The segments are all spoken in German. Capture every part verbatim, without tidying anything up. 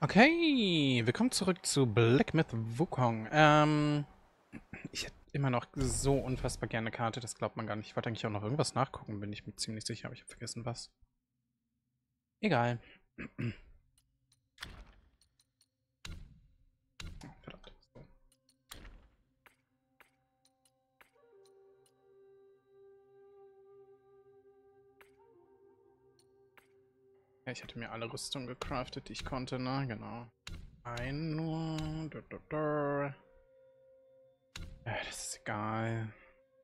Okay, willkommen zurück zu Black Myth Wukong. Ähm, ich hätte immer noch so unfassbar gerne eine Karte, das glaubt man gar nicht. Ich wollte eigentlich auch noch irgendwas nachgucken, bin ich mir ziemlich sicher, aber ich habe vergessen was. Egal. Verdammt. So. Ja, ich hatte mir alle Rüstungen gecraftet, die ich konnte, ne? Genau. Ein nur. Da, da, da. Ja, das ist egal.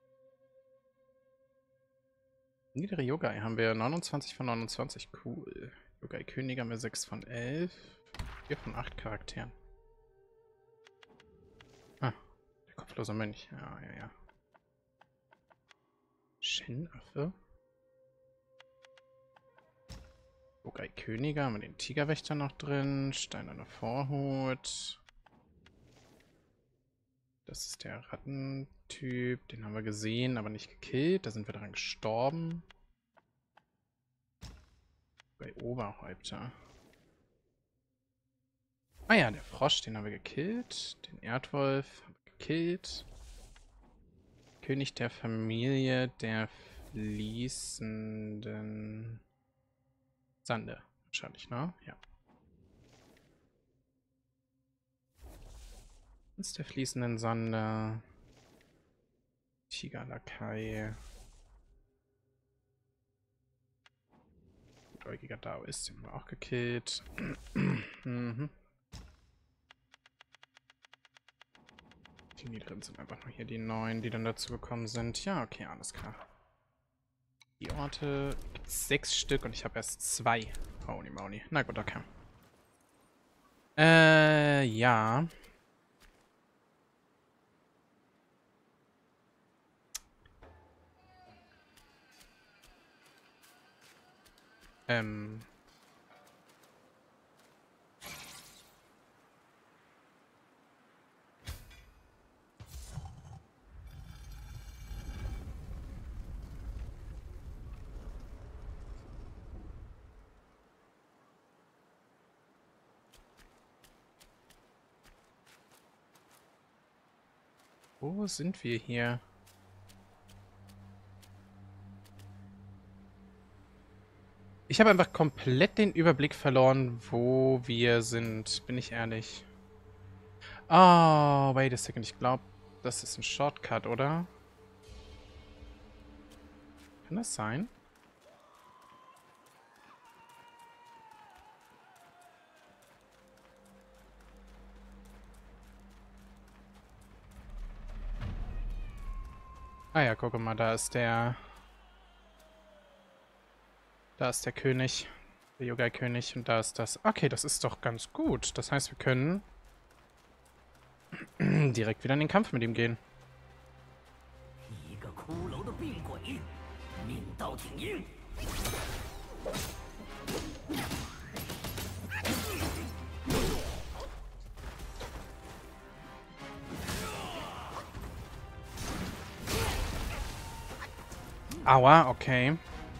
Niedere Yogai haben wir neunundzwanzig von neunundzwanzig. Cool. Yogai König haben wir sechs von elf. vier von acht Charakteren. Ah, der kopflose Mönch. Ja, ja, ja. Shen-Affe. Yogai Könige haben wir den Tigerwächter noch drin. Steinerner Vorhut. Das ist der Rattentyp. Den haben wir gesehen, aber nicht gekillt. Da sind wir dran gestorben. Bei Oberhäupter. Ah ja, der Frosch, den haben wir gekillt. Den Erdwolf haben wir gekillt. König der Familie der fließenden Sande. Wahrscheinlich, ne? Ja. Das ist der fließenden Sande. Tigerlakai. Gutäugiger Daoist, den haben wir auch gekillt. mhm. Die niederen sind einfach nur hier die neuen, die dann dazu gekommen sind. Ja, okay, alles klar. Die Orte gibt es sechs Stück und ich habe erst zwei. Holy moly. Na gut, okay. Äh, ja. Ähm. Wo sind wir hier? Ich habe einfach komplett den Überblick verloren, wo wir sind, bin ich ehrlich. Oh, wait a second, ich glaube, das ist ein Shortcut, oder? Kann das sein? Ah ja, guck mal, da ist der... Da ist der König. Der Yogai-König und da ist das... Okay, das ist doch ganz gut. Das heißt, wir können direkt wieder in den Kampf mit ihm gehen. Aua, okay.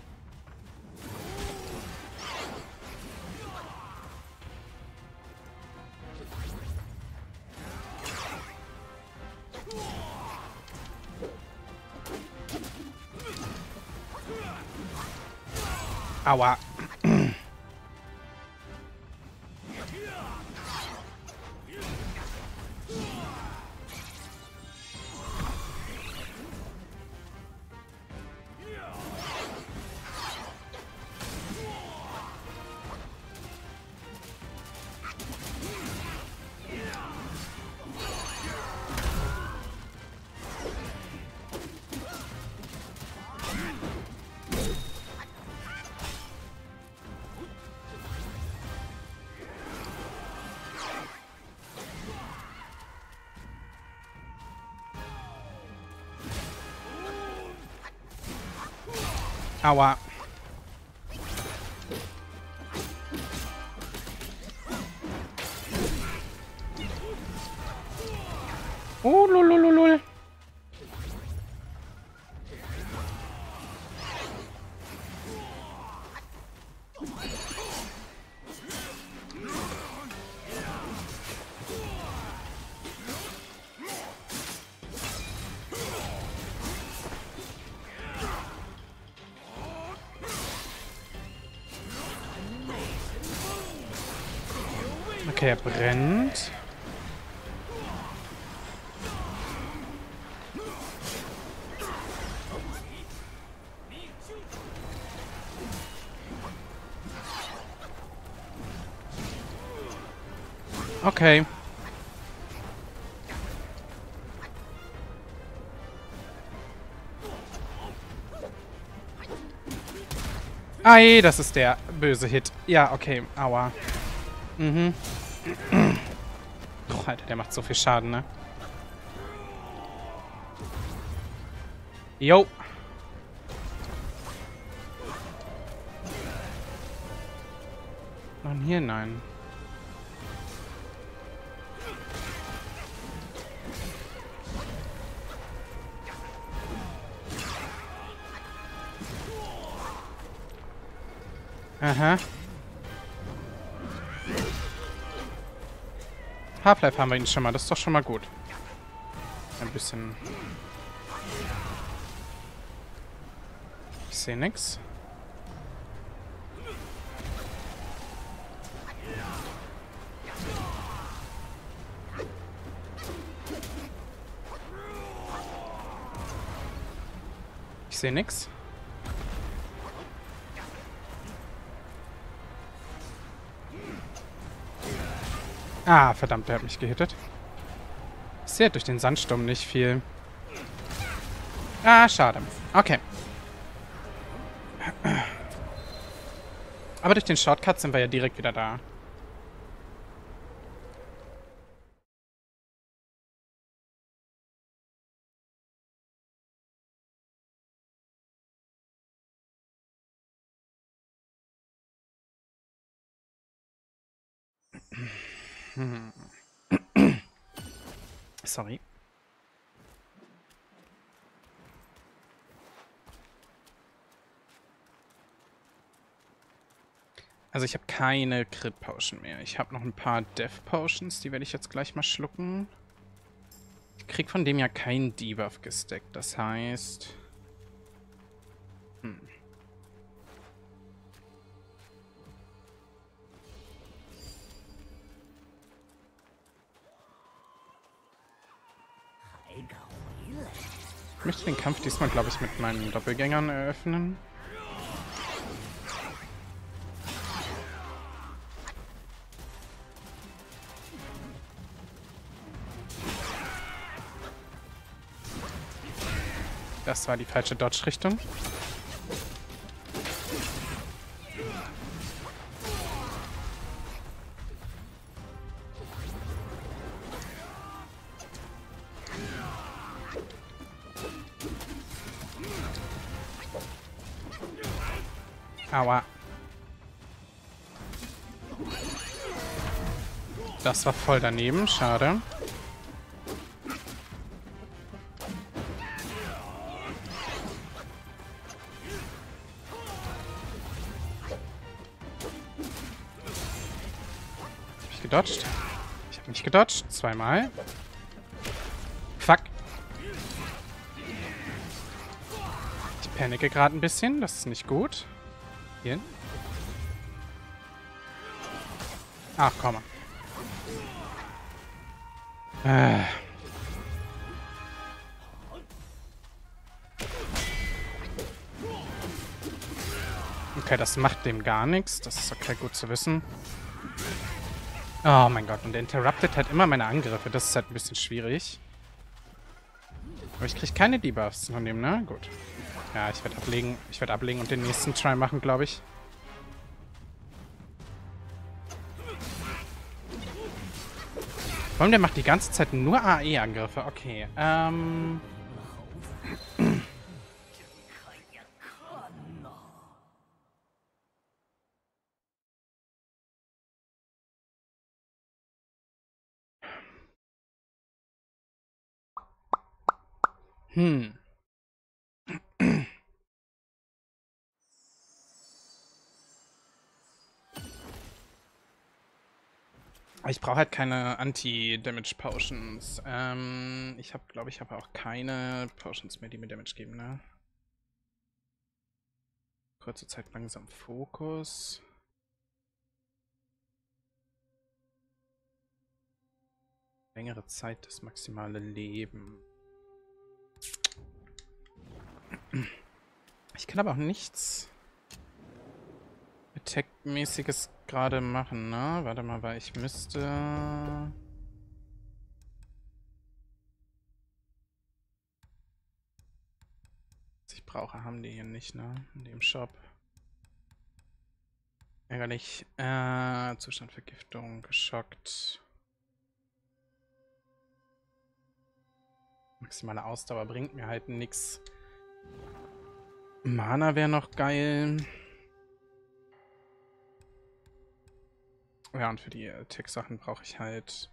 Aua. Aua. Oh, lulululul. Okay, er brennt. Okay. Ei, das ist der böse Hit. Ja, okay. Aua. Mhm. Oh, Alter, der macht so viel Schaden, ne? Jo. Und hier, nein. Aha. Half-Life haben wir ihn schon mal. Das ist doch schon mal gut. Ein bisschen... Ich sehe nix. Ich sehe nix. Ah, verdammt, der hat mich gehittet. Ich sehe durch den Sandsturm nicht viel. Ah, schade. Okay. Aber durch den Shortcut sind wir ja direkt wieder da. Hm. Sorry. Also ich habe keine Crit Potion mehr. Ich habe noch ein paar Death Potions, die werde ich jetzt gleich mal schlucken. Ich krieg von dem ja keinen Debuff gesteckt, das heißt... Hm. Ich möchte den Kampf diesmal, glaube ich, mit meinen Doppelgängern eröffnen. Das war die falsche Dodge-Richtung. Aua. Das war voll daneben, schade. Hab ich gedodged? Ich habe nicht gedodged. Zweimal. Fuck. Ich panicke gerade ein bisschen. Das ist nicht gut. Hier. Ach, komm mal. Äh. Okay, das macht dem gar nichts. Das ist okay, gut zu wissen. Oh mein Gott, und der interruptet halt immer meine Angriffe. Das ist halt ein bisschen schwierig. Aber ich kriege keine Debuffs von dem, ne? Gut. Ja, ich werde ablegen. Ich werde ablegen und den nächsten Try machen, glaube ich. Vor allem, der macht die ganze Zeit nur A E-Angriffe. Okay, ähm... Hm. Ich brauche halt keine Anti-Damage-Potions. Ähm, ich habe, glaube ich, habe auch keine Potions mehr, die mir Damage geben, ne? Kurze Zeit langsam Fokus. Längere Zeit das maximale Leben. Ich kann aber auch nichts Attack-mäßiges gerade machen, ne? Warte mal, weil ich müsste... Was ich brauche, haben die hier nicht, ne? In dem Shop. Ärgerlich. Äh, Zustand Vergiftung, geschockt. Maximale Ausdauer bringt mir halt nichts. Mana wäre noch geil. Ja, und für die Tech-Sachen brauche ich halt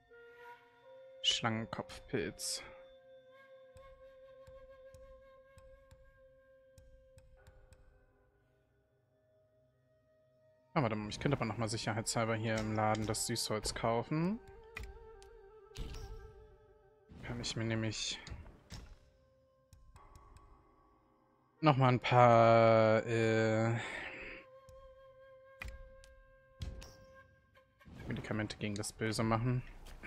Schlangenkopfpilz. Ah, warte mal, ich könnte aber nochmal sicherheitshalber hier im Laden das Süßholz kaufen. Kann ich mir nämlich nochmal ein paar äh, Medikamente gegen das Böse machen.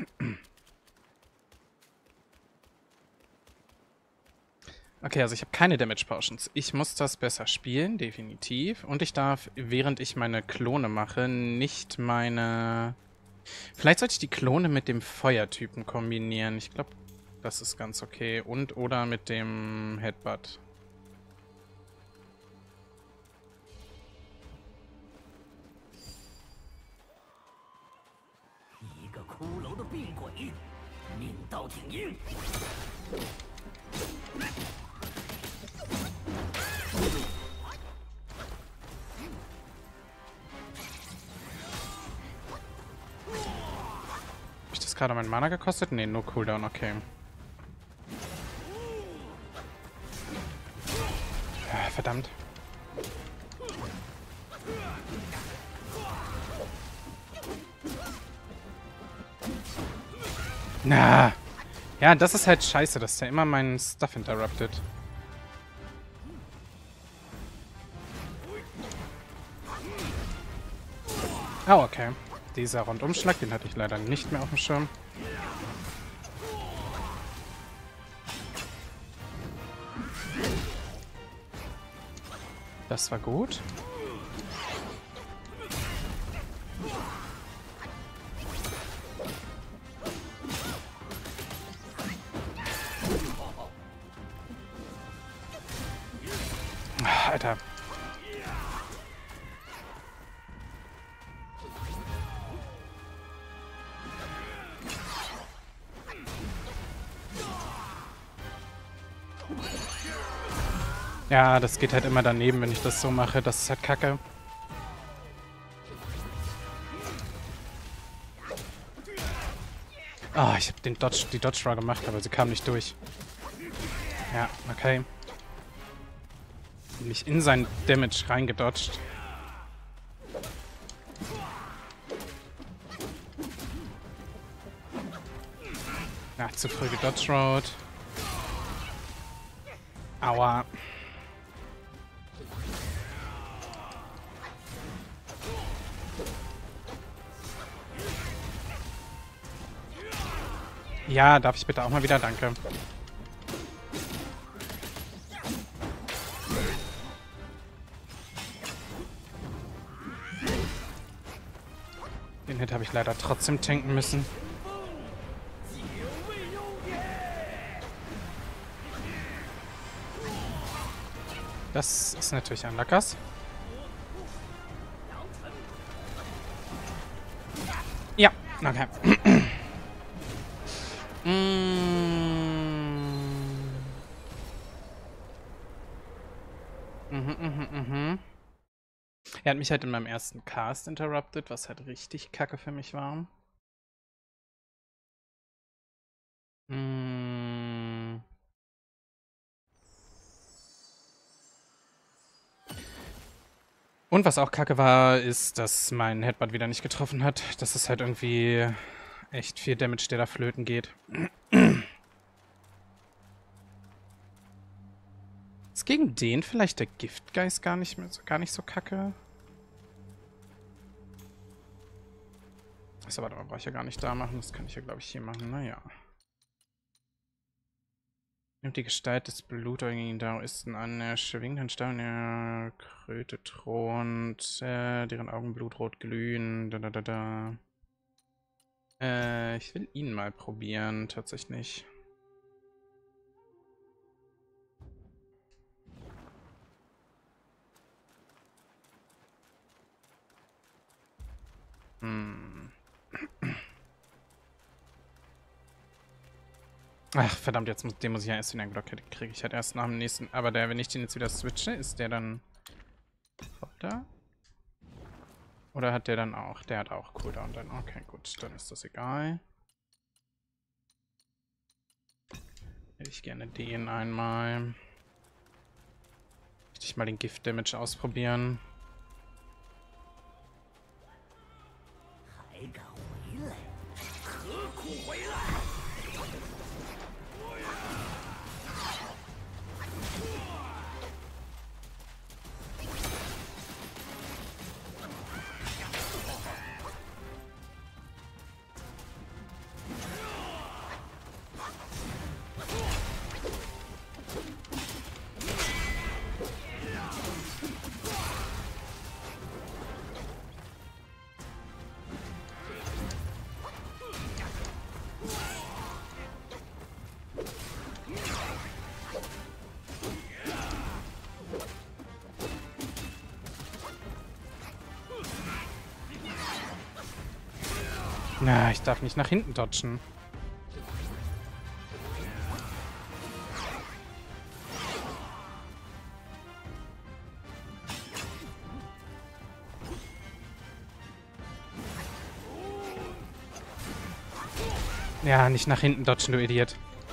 Okay, also ich habe keine Damage Potions. Ich muss das besser spielen, definitiv. Und ich darf, während ich meine Klone mache, nicht meine... Vielleicht sollte ich die Klone mit dem Feuertypen kombinieren. Ich glaube, das ist ganz okay. Und oder mit dem Headbutt. Hab ich das gerade mein Mana gekostet? Nee, nur Cooldown, okay. Ah, verdammt. Na. Ja, das ist halt scheiße, dass der immer meinen Stuff interruptet. Oh, okay. Dieser Rundumschlag, den hatte ich leider nicht mehr auf dem Schirm. Das war gut. Alter. Ja, das geht halt immer daneben, wenn ich das so mache. Das ist halt kacke. Ah, oh, ich habe den Dodge, die Dodge Draw gemacht, aber sie kam nicht durch. Ja, okay. Bin ich in sein Damage reingedodged. Ja, zu früh gedodge Road. Aua. Ja, darf ich bitte auch mal wieder? Danke. Den Hit habe ich leider trotzdem tanken müssen. Das ist natürlich ein Lackers. Ja, okay. Mhm, mhm, mhm. Er hat mich halt in meinem ersten Cast interrupted, was halt richtig kacke für mich war. Mm. Und was auch kacke war, ist, dass mein Headbutt wieder nicht getroffen hat. Das ist halt irgendwie echt viel Damage, der da flöten geht. Ist gegen den vielleicht der Giftgeist gar nicht mehr so, gar nicht so kacke? Achso, warte mal, brauche ich ja gar nicht da machen. Das kann ich ja, glaube ich, hier machen. Naja. Nimmt die Gestalt des blutäugigen Daoisten an. Er schwingt den Stab in der Kröte thront, äh, deren Augen blutrot glühen. Da, da, da, da. Äh, ich will ihn mal probieren, tatsächlich. Hm. Ach, verdammt, jetzt muss, den muss ich ja erst in der Glocke. Den kriege ich halt erst nach dem nächsten. Aber der, wenn ich den jetzt wieder switche, ist der dann da? Oder hat der dann auch? Der hat auch Cooldown dann. Okay, gut, dann ist das egal. Hätte ich gerne den einmal. Möchte ich mal den Gift-Damage ausprobieren. Na, ich darf nicht nach hinten dodgen. Ja, nicht nach hinten dodgen, du Idiot.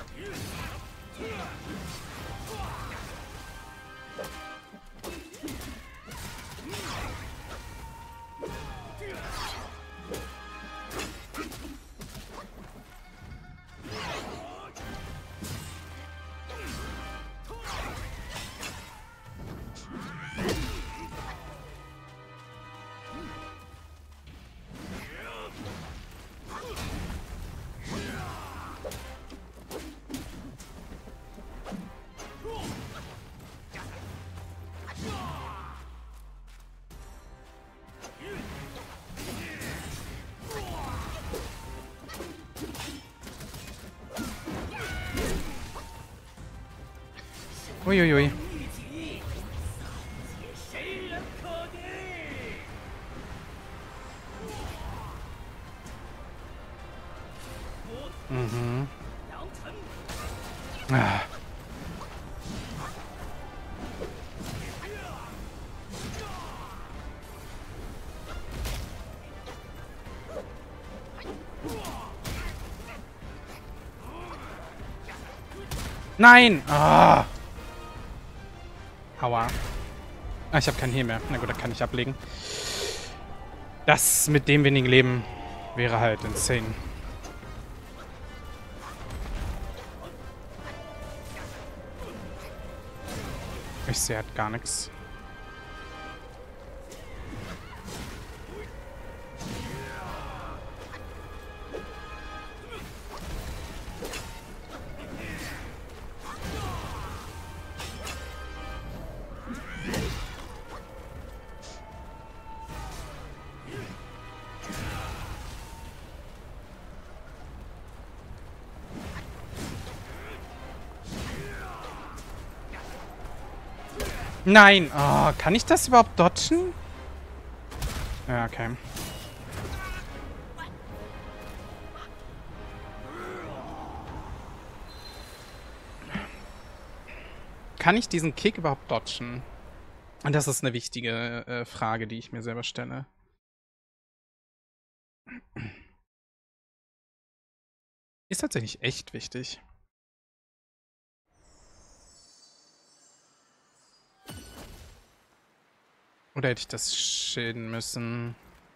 Uiuiui. Mhm. Ah. Nein! Ah. Aua. Ah, ich habe kein Heal mehr. Na gut, da kann ich ablegen. Das mit dem wenigen Leben wäre halt insane. Ich sehe halt gar nichts. Nein! Oh, kann ich das überhaupt dodgen? Ja, okay. Kann ich diesen Kick überhaupt dodgen? Und das ist eine wichtige äh, Frage, die ich mir selber stelle. Ist tatsächlich echt wichtig. Oder hätte ich das schilden müssen?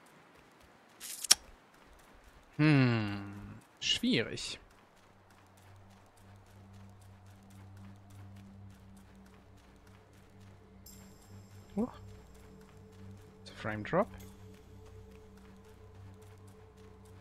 Hm. Schwierig. Oh. Frame Drop.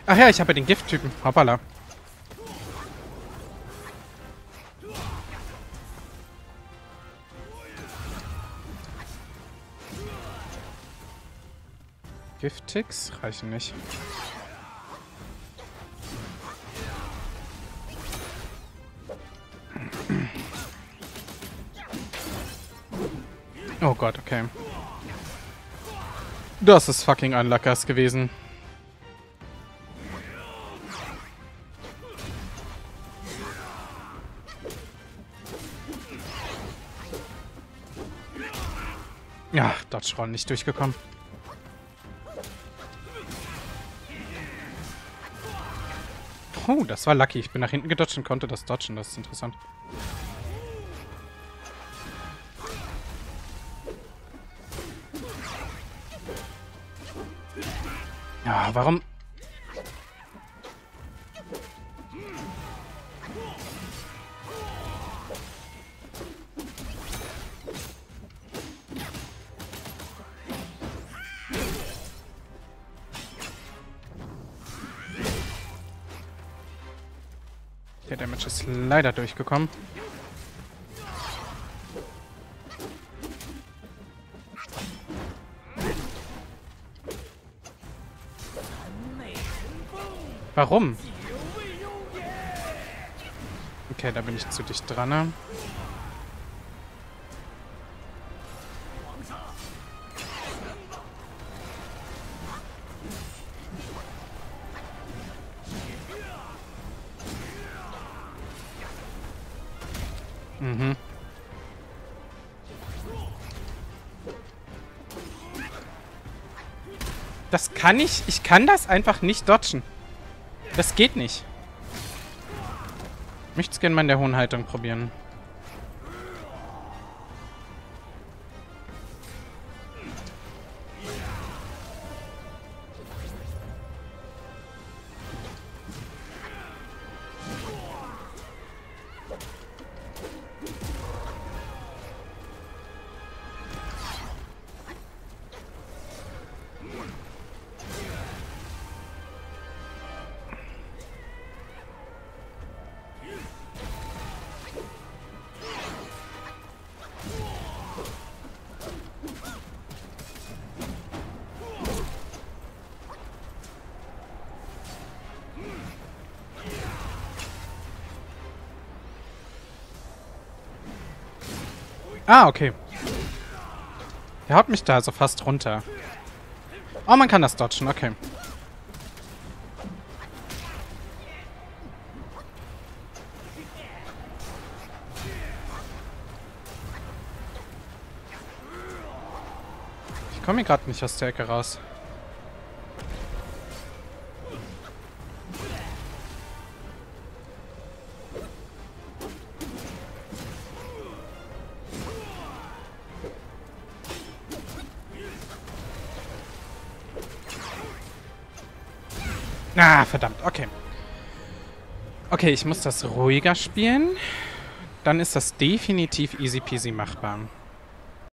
Ach ja, ich habe ja den Gifttypen. Hoppala. Giftticks reichen nicht. Oh Gott, okay. Das ist fucking unluckers gewesen. Ja, Dodge Roll nicht durchgekommen. Oh, das war lucky. Ich bin nach hinten gedodgt und konnte das dodgen. Das ist interessant. Ja, warum? Der Damage ist leider durchgekommen. Warum? Okay, da bin ich zu dicht dran. Ne? Mhm. Das kann ich... Ich kann das einfach nicht dodgen. Das geht nicht. Ich möchte es gerne mal in der hohen Haltung probieren. Ah, okay. Der haut mich da also fast runter. Oh, man kann das dodgen, okay. Ich komme hier gerade nicht aus der Ecke raus. Ah, verdammt, okay. Okay, ich muss das ruhiger spielen. Dann ist das definitiv easy peasy machbar.